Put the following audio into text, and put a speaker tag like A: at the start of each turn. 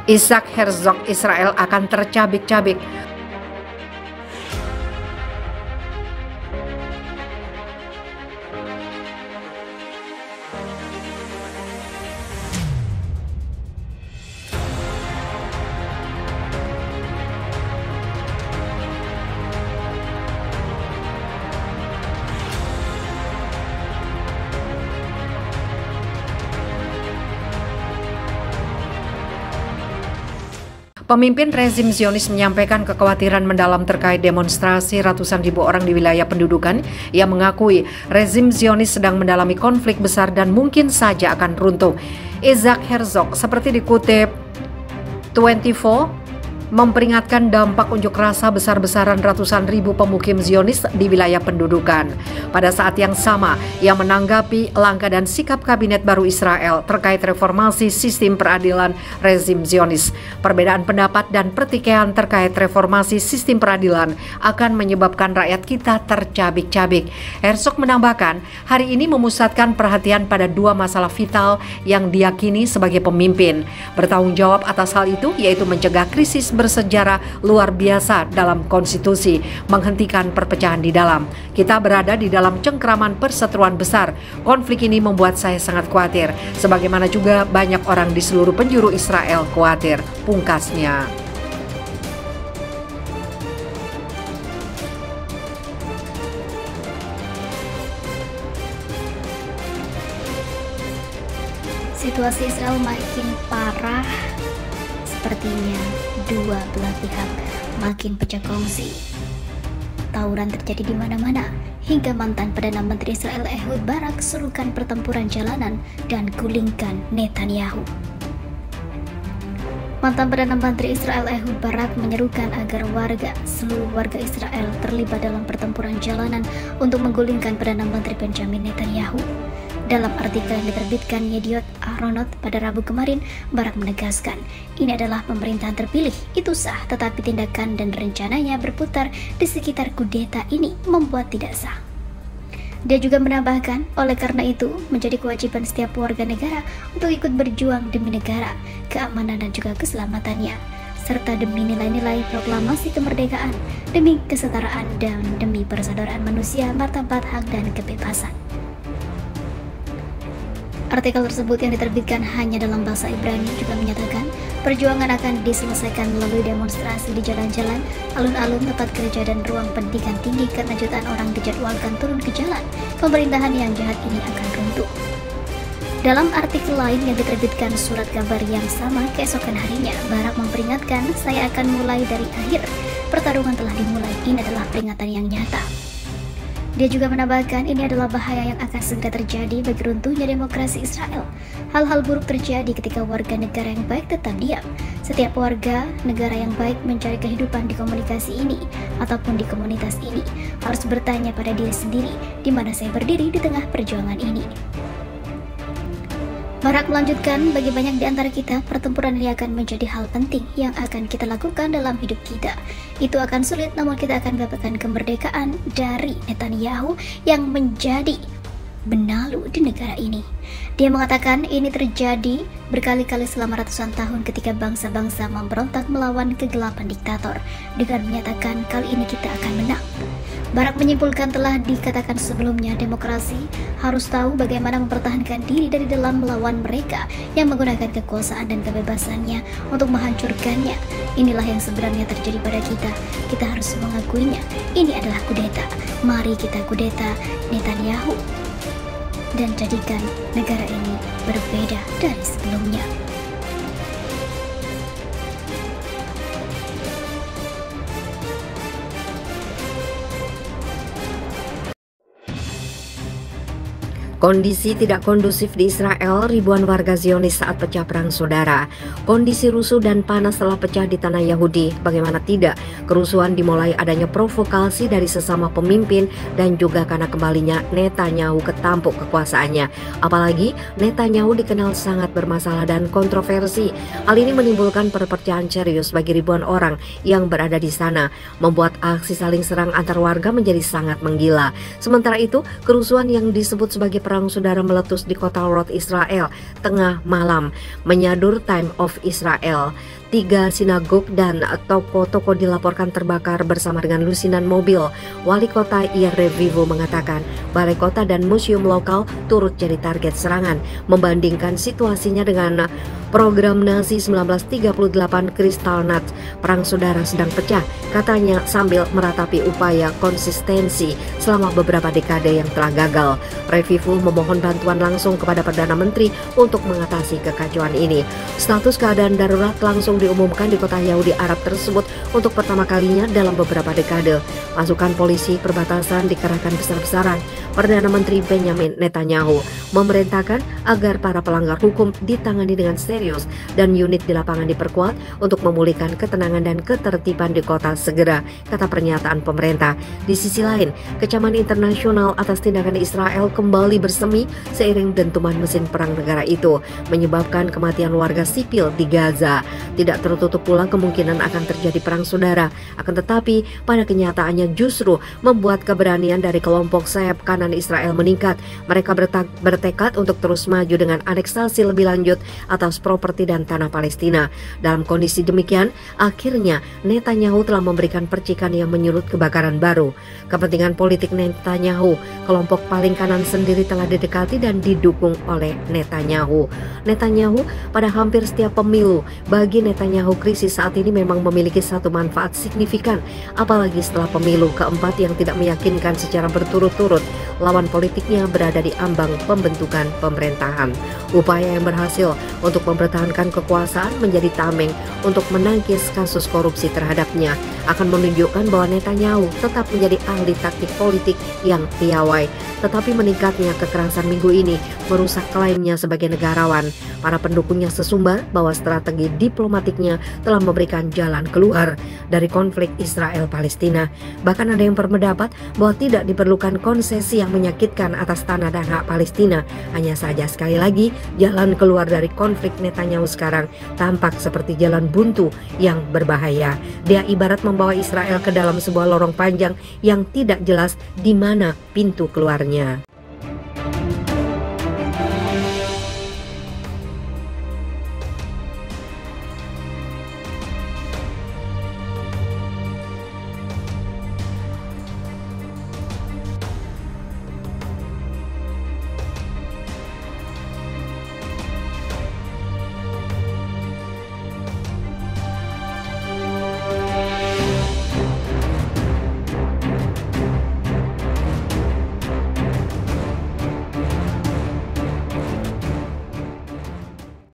A: Isaac Herzog Israel akan tercabik-cabik. Pemimpin rezim Zionis menyampaikan kekhawatiran mendalam terkait demonstrasi ratusan ribu orang di wilayah pendudukan. Ia mengakui rezim Zionis sedang mendalami konflik besar dan mungkin saja akan runtuh. Isaac Herzog, seperti dikutip 24, memperingatkan dampak unjuk rasa besar-besaran ratusan ribu pemukim Zionis di wilayah pendudukan. Pada saat yang sama, ia menanggapi langkah dan sikap kabinet baru Israel terkait reformasi sistem peradilan rezim Zionis. Perbedaan pendapat dan pertikaian terkait reformasi sistem peradilan akan menyebabkan rakyat kita tercabik-cabik. Herzog menambahkan, hari ini memusatkan perhatian pada dua masalah vital yang diyakini sebagai pemimpin bertanggung jawab atas hal itu, yaitu mencegah krisis bersejarah luar biasa dalam konstitusi, menghentikan perpecahan di dalam. Kita berada di dalam cengkraman perseteruan besar. Konflik ini membuat saya sangat khawatir, sebagaimana juga banyak orang di seluruh penjuru Israel khawatir, pungkasnya.
B: Situasi Israel makin parah. Sepertinya dua belah pihak makin pecah kongsi. Tawuran terjadi di mana-mana, hingga mantan Perdana Menteri Israel Ehud Barak serukan pertempuran jalanan dan gulingkan Netanyahu. Mantan Perdana Menteri Israel Ehud Barak menyerukan agar seluruh warga Israel terlibat dalam pertempuran jalanan untuk menggulingkan Perdana Menteri Benjamin Netanyahu. Dalam artikel yang diterbitkan Yediot Ahronot pada Rabu kemarin, Barak menegaskan, ini adalah pemerintahan terpilih, itu sah, tetapi tindakan dan rencananya berputar di sekitar kudeta ini membuat tidak sah. Dia juga menambahkan, oleh karena itu, menjadi kewajiban setiap warga negara untuk ikut berjuang demi negara, keamanan dan juga keselamatannya, serta demi nilai-nilai proklamasi kemerdekaan, demi kesetaraan dan demi persaudaraan manusia, martabat, hak dan kebebasan. Artikel tersebut yang diterbitkan hanya dalam bahasa Ibrani juga menyatakan perjuangan akan diselesaikan melalui demonstrasi di jalan-jalan, alun-alun, tempat kerja dan ruang pendidikan tinggi karena jutaan orang dijadwalkan turun ke jalan. Pemerintahan yang jahat ini akan runtuh. Dalam artikel lain yang diterbitkan surat kabar yang sama keesokan harinya, Barak memperingatkan, saya akan mulai dari akhir. Pertarungan telah dimulai, ini adalah peringatan yang nyata. Dia juga menambahkan ini adalah bahaya yang akan segera terjadi bagi runtuhnya demokrasi Israel. Hal-hal buruk terjadi ketika warga negara yang baik tetap diam. Setiap warga negara yang baik mencari kehidupan di komunikasi ini ataupun di komunitas ini harus bertanya pada diri sendiri, di mana saya berdiri di tengah perjuangan ini. Barak melanjutkan, bagi banyak di antara kita, pertempuran ini akan menjadi hal penting yang akan kita lakukan dalam hidup kita. Itu akan sulit, namun kita akan mendapatkan kemerdekaan dari Netanyahu yang menjadi benalu di negara ini. Dia mengatakan ini terjadi berkali-kali selama ratusan tahun ketika bangsa-bangsa memberontak melawan kegelapan diktator. Dengan menyatakan kali ini kita akan menang. Barak menyimpulkan telah dikatakan sebelumnya, demokrasi harus tahu bagaimana mempertahankan diri dari dalam melawan mereka yang menggunakan kekuasaan dan kebebasannya untuk menghancurkannya. Inilah yang sebenarnya terjadi pada kita. Kita harus mengakuinya. Ini adalah kudeta. Mari kita kudeta Netanyahu dan jadikan negara ini berbeda dari sebelumnya.
A: Kondisi tidak kondusif di Israel, ribuan warga Zionis saat pecah perang saudara. Kondisi rusuh dan panas telah pecah di tanah Yahudi. Bagaimana tidak, kerusuhan dimulai adanya provokasi dari sesama pemimpin dan juga karena kembalinya Netanyahu ke tampuk kekuasaannya. Apalagi Netanyahu dikenal sangat bermasalah dan kontroversi. Hal ini menimbulkan perpecahan serius bagi ribuan orang yang berada di sana, membuat aksi saling serang antar warga menjadi sangat menggila. Sementara itu, kerusuhan yang disebut sebagai perang perang saudara meletus di kota Rod, Israel, tengah malam, menyadur Time of Israel. 3 sinagog dan toko-toko dilaporkan terbakar bersama dengan lusinan mobil. Wali kota Yair Revivo mengatakan balai kota dan museum lokal turut jadi target serangan, membandingkan situasinya dengan program Nazi 1938 Kristallnacht. Perang saudara sedang pecah, katanya sambil meratapi upaya konsistensi selama beberapa dekade yang telah gagal. Revivo memohon bantuan langsung kepada Perdana Menteri untuk mengatasi kekacauan ini. Status keadaan darurat langsung diumumkan di kota Yahudi Arab tersebut untuk pertama kalinya dalam beberapa dekade. Pasukan polisi perbatasan dikerahkan besar-besaran. Perdana Menteri Benjamin Netanyahu memerintahkan agar para pelanggar hukum ditangani dengan serius dan unit di lapangan diperkuat untuk memulihkan ketenangan dan ketertiban di kota segera, kata pernyataan pemerintah. Di sisi lain, kecaman internasional atas tindakan Israel kembali bersemi seiring dentuman mesin perang negara itu, menyebabkan kematian warga sipil di Gaza. Tidak tertutup pula kemungkinan akan terjadi perang saudara, akan tetapi pada kenyataannya justru membuat keberanian dari kelompok sayap kanan Israel meningkat. Mereka bertekad untuk terus maju dengan aneksasi lebih lanjut atas properti dan tanah Palestina. Dalam kondisi demikian, akhirnya Netanyahu telah memberikan percikan yang menyulut kebakaran baru. Kepentingan politik Netanyahu, kelompok paling kanan sendiri telah didekati dan didukung oleh Netanyahu. Netanyahu pada hampir setiap pemilu. Bagi Netanyahu, krisis saat ini memang memiliki satu manfaat signifikan, apalagi setelah pemilu keempat yang tidak meyakinkan secara berturut-turut. Lawan politiknya berada di ambang pembentukan pemerintahan. Upaya yang berhasil untuk mempertahankan kekuasaan menjadi tameng untuk menangkis kasus korupsi terhadapnya akan menunjukkan bahwa Netanyahu tetap menjadi ahli taktik politik yang piawai. Tetapi meningkatnya kekerasan minggu ini merusak klaimnya sebagai negarawan. Para pendukungnya sesumbar bahwa strategi diplomatiknya telah memberikan jalan keluar dari konflik Israel-Palestina. Bahkan ada yang berpendapat bahwa tidak diperlukan konsesi yang menyakitkan atas tanah dan hak Palestina. Hanya saja sekali lagi jalan keluar dari konflik Netanyahu sekarang tampak seperti jalan buntu yang berbahaya. Dia ibarat membawa Israel ke dalam sebuah lorong panjang yang tidak jelas di mana pintu keluarnya.